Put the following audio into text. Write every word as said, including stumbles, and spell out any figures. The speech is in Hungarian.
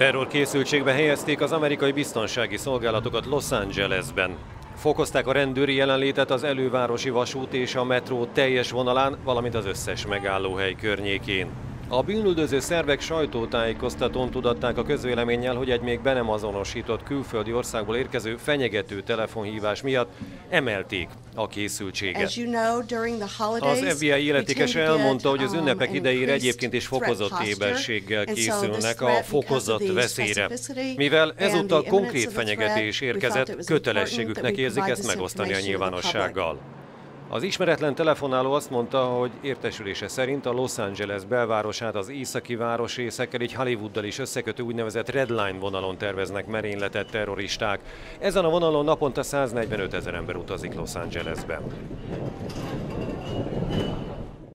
Terrorkészültségbe helyezték az amerikai biztonsági szolgálatokat Los Angelesben. Fokozták a rendőri jelenlétet az elővárosi vasút és a metró teljes vonalán, valamint az összes megállóhely környékén. A bűnüldöző szervek sajtótájékoztatón tudatták a közvéleménnyel, hogy egy még be nem azonosított külföldi országból érkező fenyegető telefonhívás miatt emelték a készültséget. Az F B I illetékese elmondta, hogy az ünnepek idejére egyébként is fokozott éberséggel készülnek a fokozott veszélyre. Mivel ezúttal konkrét fenyegetés érkezett, kötelességüknek érzik ezt megosztani a nyilvánossággal. Az ismeretlen telefonáló azt mondta, hogy értesülése szerint a Los Angeles belvárosát az északi városrészekkel, így Hollywooddal is összekötő úgynevezett Red Line vonalon terveznek merényletet terroristák. Ezen a vonalon naponta száznegyvenöt ezer ember utazik Los Angelesbe.